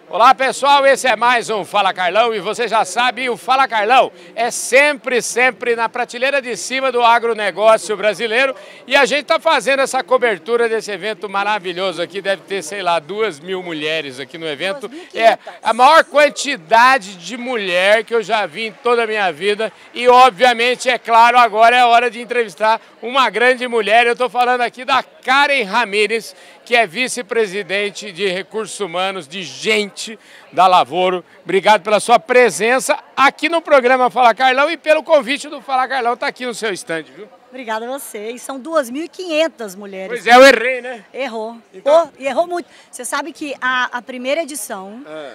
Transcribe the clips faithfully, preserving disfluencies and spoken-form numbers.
Olá pessoal, esse é mais um Fala Carlão e você já sabe, o Fala Carlão é sempre, sempre na prateleira de cima do agronegócio brasileiro e a gente está fazendo essa cobertura desse evento maravilhoso aqui, deve ter, sei lá, duas mil mulheres aqui no evento. É a maior quantidade de mulher que eu já vi em toda a minha vida e obviamente, é claro, agora é a hora de entrevistar uma grande mulher. Eu estou falando aqui da Karen Ramírez, que é vice-presidente de Recursos Humanos de Gente da Lavoro. Obrigado pela sua presença aqui no programa Fala Carlão e pelo convite do Fala Carlão estar aqui no seu estande, viu? Obrigada a você. E são duas mil e quinhentas mulheres. Pois é, eu errei, né? Errou. Então... Oh, e errou muito. Você sabe que a, a primeira edição, ah.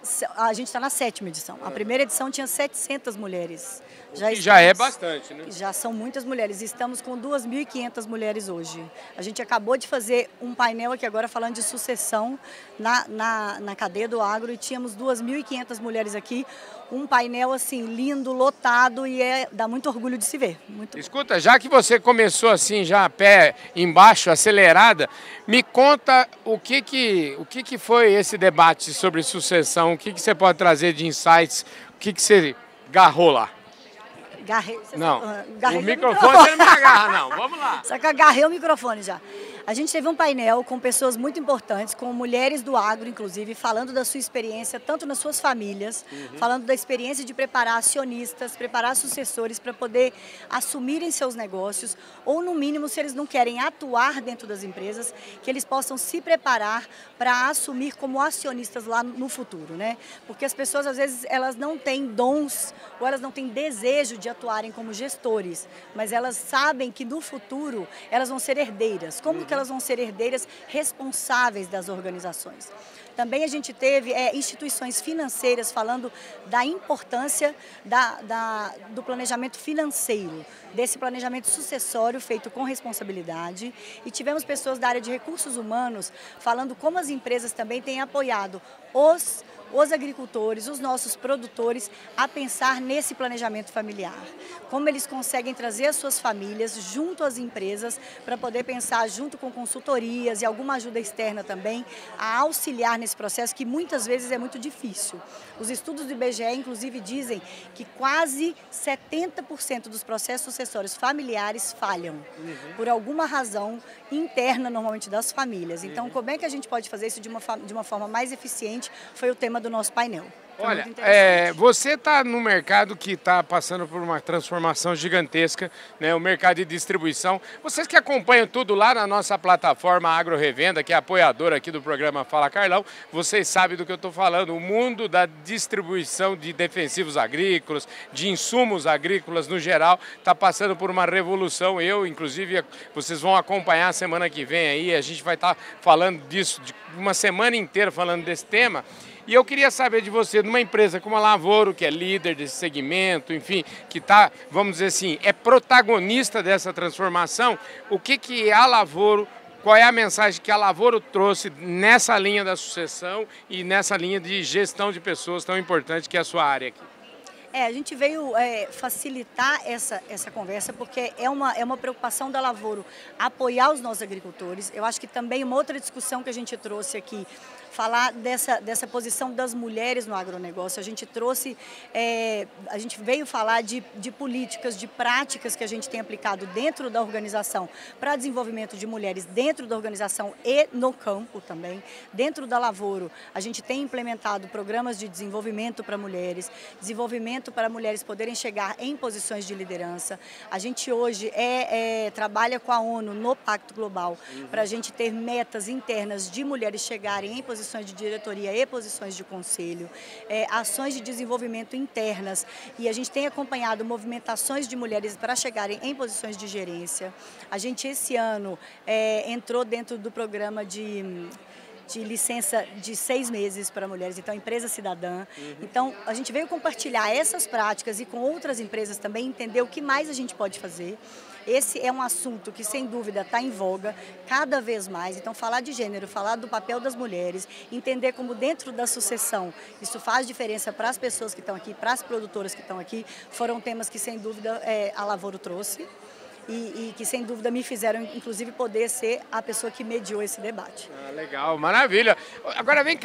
a gente está na sétima edição, a primeira edição tinha setecentas mulheres. Já, estamos, já é bastante, né? Já são muitas mulheres. Estamos com duas mil e quinhentas mulheres hoje. A gente acabou de fazer um painel aqui agora falando de sucessão na, na, na cadeia do agro e tínhamos duas mil e quinhentas mulheres aqui. Um painel assim lindo, lotado e é, dá muito orgulho de se ver. Muito... Escuta, já que você começou assim já a pé embaixo, acelerada, me conta o que que, o que, que foi esse debate sobre sucessão, o que, que você pode trazer de insights, o que, que você garrou lá? Garrei, não, garrei o microfone você não me agarra não, vamos lá. Só que eu agarrei o microfone já. A gente teve um painel com pessoas muito importantes, com mulheres do agro, inclusive, falando da sua experiência, tanto nas suas famílias, uhum. falando da experiência de preparar acionistas, preparar sucessores para poder assumirem seus negócios, ou no mínimo, se eles não querem atuar dentro das empresas, que eles possam se preparar para assumir como acionistas lá no futuro, né? Porque as pessoas, às vezes, elas não têm dons, ou elas não têm desejo de atuarem como gestores, mas elas sabem que no futuro elas vão ser herdeiras. Como que elas vão ser herdeiras responsáveis das organizações? Também a gente teve é, instituições financeiras falando da importância da, da, do planejamento financeiro, desse planejamento sucessório feito com responsabilidade. E tivemos pessoas da área de recursos humanos falando como as empresas também têm apoiado os os agricultores, os nossos produtores, a pensar nesse planejamento familiar. Como eles conseguem trazer as suas famílias junto às empresas para poder pensar junto com consultorias e alguma ajuda externa também, a auxiliar nesse processo que muitas vezes é muito difícil. Os estudos do I B G E, inclusive, dizem que quase setenta por cento dos processos sucessórios familiares falham, uhum. por alguma razão interna, normalmente, das famílias. Então, uhum. como é que a gente pode fazer isso de uma, de uma forma mais eficiente? Foi o tema do nosso painel. Foi Olha, é, você está no mercado que está passando por uma transformação gigantesca, né, o mercado de distribuição. Vocês que acompanham tudo lá na nossa plataforma Agro Revenda, que é apoiadora aqui do programa Fala Carlão, vocês sabem do que eu estou falando. O mundo da distribuição de defensivos agrícolas, de insumos agrícolas no geral, está passando por uma revolução. Eu, inclusive, vocês vão acompanhar a semana que vem aí, a gente vai estar tá falando disso, de uma semana inteira falando desse tema. E eu queria saber de você, numa empresa como a Lavoro, que é líder desse segmento, enfim, que está, vamos dizer assim, é protagonista dessa transformação, o que que a Lavoro, qual é a mensagem que a Lavoro trouxe nessa linha da sucessão e nessa linha de gestão de pessoas tão importante que é a sua área aqui? É, a gente veio é, facilitar essa, essa conversa porque é uma, é uma preocupação da Lavoro apoiar os nossos agricultores. Eu acho que também uma outra discussão que a gente trouxe aqui, falar dessa, dessa posição das mulheres no agronegócio. A gente trouxe, é, a gente veio falar de, de políticas, de práticas que a gente tem aplicado dentro da organização para desenvolvimento de mulheres dentro da organização e no campo também. Dentro da Lavoro, a gente tem implementado programas de desenvolvimento para mulheres, desenvolvimento para mulheres poderem chegar em posições de liderança. A gente hoje é, é, trabalha com a ONU no Pacto Global uhum. para a gente ter metas internas de mulheres chegarem em posições de diretoria e posições de conselho, é, ações de desenvolvimento internas e a gente tem acompanhado movimentações de mulheres para chegarem em posições de gerência. A gente esse ano é, entrou dentro do programa de... de licença de seis meses para mulheres, então empresa cidadã. Uhum. Então a gente veio compartilhar essas práticas e com outras empresas também entender o que mais a gente pode fazer. Esse é um assunto que sem dúvida está em voga cada vez mais, então falar de gênero, falar do papel das mulheres, entender como dentro da sucessão isso faz diferença para as pessoas que estão aqui, para as produtoras que estão aqui, foram temas que sem dúvida é, a Lavoro trouxe. E, e que, sem dúvida, me fizeram, inclusive, poder ser a pessoa que mediou esse debate. Ah, legal, maravilha. Agora, vem cá.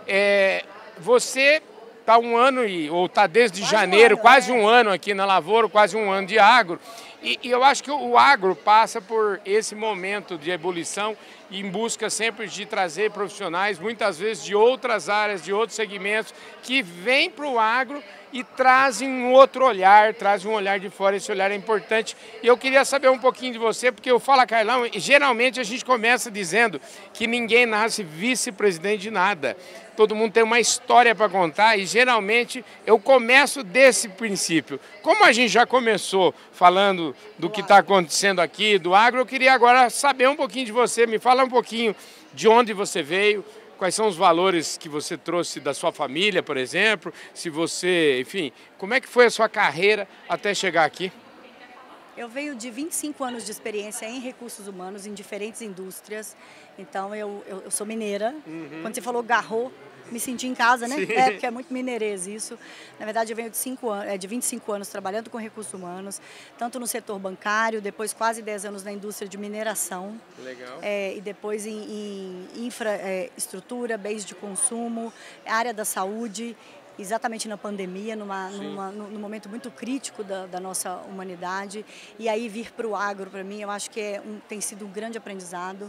é, você está um ano, e, ou está desde quase janeiro, um ano, quase é. um ano aqui na Lavoro, quase um ano de agro. E, e eu acho que o agro passa por esse momento de ebulição em busca sempre de trazer profissionais, muitas vezes de outras áreas, de outros segmentos, que vêm para o agro e trazem um outro olhar, trazem um olhar de fora, esse olhar é importante. E eu queria saber um pouquinho de você, porque eu Fala Carlão, geralmente a gente começa dizendo que ninguém nasce vice-presidente de nada. Todo mundo tem uma história para contar e geralmente eu começo desse princípio. Como a gente já começou falando do que está acontecendo aqui, do agro, eu queria agora saber um pouquinho de você, me fala um pouquinho de onde você veio, quais são os valores que você trouxe da sua família, por exemplo, se você, enfim, como é que foi a sua carreira até chegar aqui? Eu venho de vinte e cinco anos de experiência em recursos humanos, em diferentes indústrias. Então, eu, eu, eu sou mineira. Uhum. Quando você falou garro, me senti em casa, né? Sim. É, porque é muito mineirês isso. Na verdade, eu venho de, cinco anos, de vinte e cinco anos trabalhando com recursos humanos, tanto no setor bancário, depois quase dez anos na indústria de mineração. Legal. É, e depois em, em infraestrutura, bens de consumo, área da saúde. Exatamente na pandemia, numa, numa, num momento muito crítico da, da nossa humanidade. E aí vir para o agro, para mim, eu acho que é um, tem sido um grande aprendizado.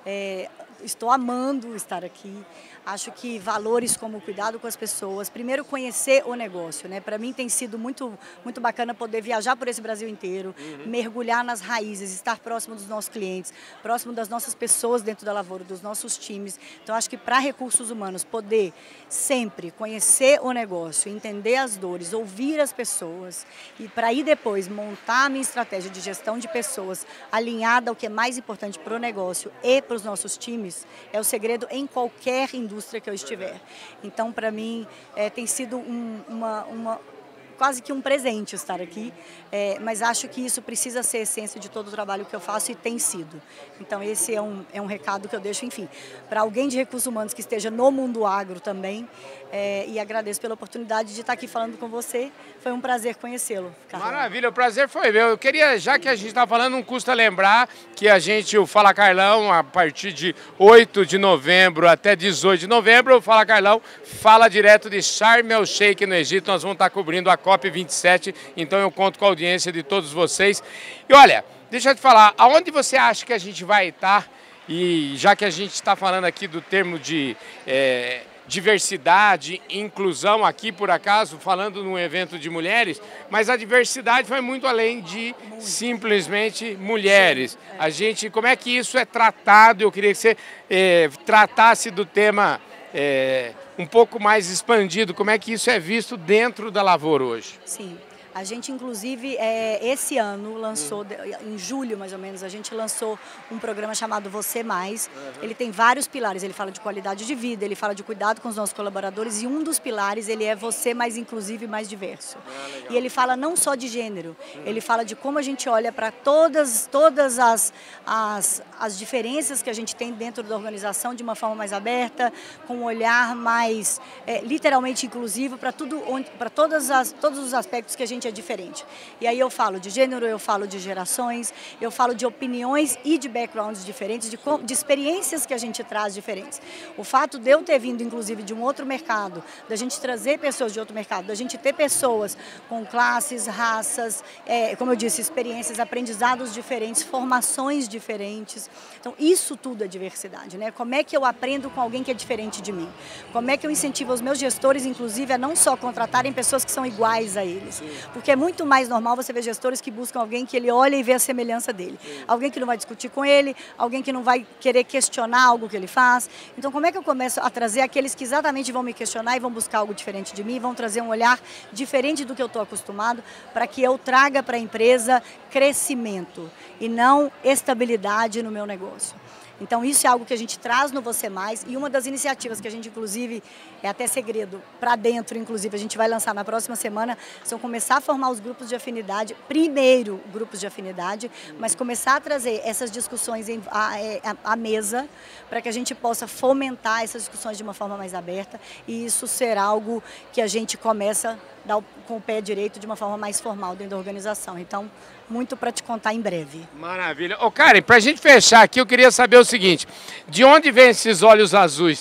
É, estou amando estar aqui. Acho que valores como o cuidado com as pessoas, primeiro conhecer o negócio, né? Para mim tem sido muito, muito bacana poder viajar por esse Brasil inteiro, uhum. mergulhar nas raízes, estar próximo dos nossos clientes, próximo das nossas pessoas dentro da Lavoro, dos nossos times. Então acho que para recursos humanos poder sempre conhecer o negócio, entender as dores, ouvir as pessoas e para aí depois montar a minha estratégia de gestão de pessoas alinhada ao que é mais importante para o negócio e para os nossos times, é o segredo em qualquer indústria que eu estiver. Então, para mim, é, tem sido um, uma, uma, quase que um presente estar aqui, é, mas acho que isso precisa ser a essência de todo o trabalho que eu faço e tem sido. Então, esse é um, é um recado que eu deixo, enfim, para alguém de recursos humanos que esteja no mundo agro também, é, e agradeço pela oportunidade de estar aqui falando com você. Foi um prazer conhecê-lo, Carlão. Maravilha, o prazer foi meu. Eu queria, já que a gente está falando, não custa lembrar que a gente, o Fala Carlão, a partir de oito de novembro até dezoito de novembro, o Fala Carlão fala direto de Sharm el-Sheikh, no Egito. Nós vamos estar cobrindo a COP vinte e sete, então eu conto com a audiência de todos vocês. E olha, deixa eu te falar, aonde você acha que a gente vai estar? E já que a gente está falando aqui do termo de é, diversidade, inclusão, aqui por acaso, falando num evento de mulheres, mas a diversidade vai muito além de simplesmente mulheres. A gente, como é que isso é tratado? Eu queria que você é, tratasse do tema é, um pouco mais expandido, como é que isso é visto dentro da Lavoro hoje? Sim. A gente, inclusive, é, esse ano lançou, em julho mais ou menos, a gente lançou um programa chamado Você Mais. Uhum. Ele tem vários pilares, ele fala de qualidade de vida, ele fala de cuidado com os nossos colaboradores e um dos pilares, ele é você mais inclusivo e mais diverso. Ah, e ele fala não só de gênero, uhum. ele fala de como a gente olha para todas, todas as, as, as diferenças que a gente tem dentro da organização de uma forma mais aberta, com um olhar mais, é, literalmente inclusivo para tudo, para todas as, todos os aspectos que a gente é diferente. E aí eu falo de gênero, eu falo de gerações, eu falo de opiniões e de backgrounds diferentes, de, de experiências que a gente traz diferentes. O fato de eu ter vindo, inclusive, de um outro mercado, da gente trazer pessoas de outro mercado, da gente ter pessoas com classes, raças, é, como eu disse, experiências, aprendizados diferentes, formações diferentes. Então, isso tudo é diversidade, né? Como é que eu aprendo com alguém que é diferente de mim? Como é que eu incentivo os meus gestores, inclusive, a não só contratarem pessoas que são iguais a eles? Porque é muito mais normal você ver gestores que buscam alguém que ele olha e vê a semelhança dele. Sim. Alguém que não vai discutir com ele, alguém que não vai querer questionar algo que ele faz. Então, como é que eu começo a trazer aqueles que exatamente vão me questionar e vão buscar algo diferente de mim, vão trazer um olhar diferente do que eu estou acostumado, para que eu traga para a empresa crescimento e não estabilidade no meu negócio. Então, isso é algo que a gente traz no Você Mais e uma das iniciativas que a gente, inclusive, é até segredo, para dentro, inclusive, a gente vai lançar na próxima semana, são começar a formar os grupos de afinidade, primeiro grupos de afinidade, mas começar a trazer essas discussões em, à, à mesa, para que a gente possa fomentar essas discussões de uma forma mais aberta e isso ser algo que a gente começa dar o, com o pé direito de uma forma mais formal dentro da organização. Então, muito para te contar em breve. Maravilha. Ô, Karen, para a gente fechar aqui, eu queria saber o seguinte, de onde vem esses olhos azuis?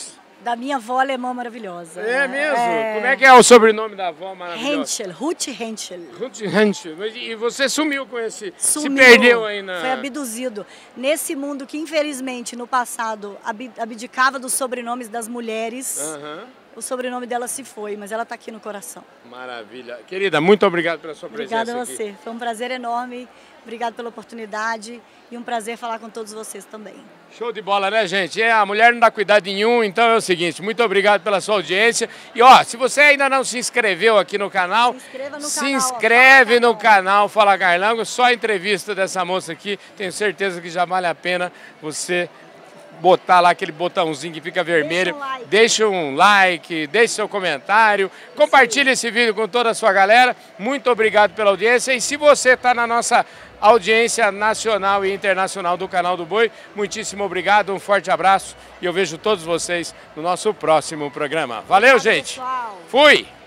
Da minha avó alemã maravilhosa. É mesmo? É... Como é que é o sobrenome da avó maravilhosa? Henschel, Ruth Henschel. Ruth Henschel. E você sumiu com esse... Sumiu, se perdeu aí na... foi abduzido. Nesse mundo que, infelizmente, no passado, abdicava dos sobrenomes das mulheres, uhum. o sobrenome dela se foi, mas ela está aqui no coração. Maravilha. Querida, muito obrigado pela sua presença Obrigada a você. Aqui. Foi um prazer enorme. Obrigado pela oportunidade e um prazer falar com todos vocês também. Show de bola, né, gente? É, a mulher não dá cuidado nenhum, então é o seguinte, muito obrigado pela sua audiência. E ó, se você ainda não se inscreveu aqui no canal, se, inscreva no se canal, inscreve ó, no canal Fala Carlango, só a entrevista dessa moça aqui, tenho certeza que já vale a pena você botar lá aquele botãozinho que fica vermelho, deixa um like, deixa um like, deixa seu comentário, compartilhe esse vídeo com toda a sua galera. Muito obrigado pela audiência e se você está na nossa audiência nacional e internacional do Canal do Boi, muitíssimo obrigado, um forte abraço e eu vejo todos vocês no nosso próximo programa. Valeu, gente! Fui!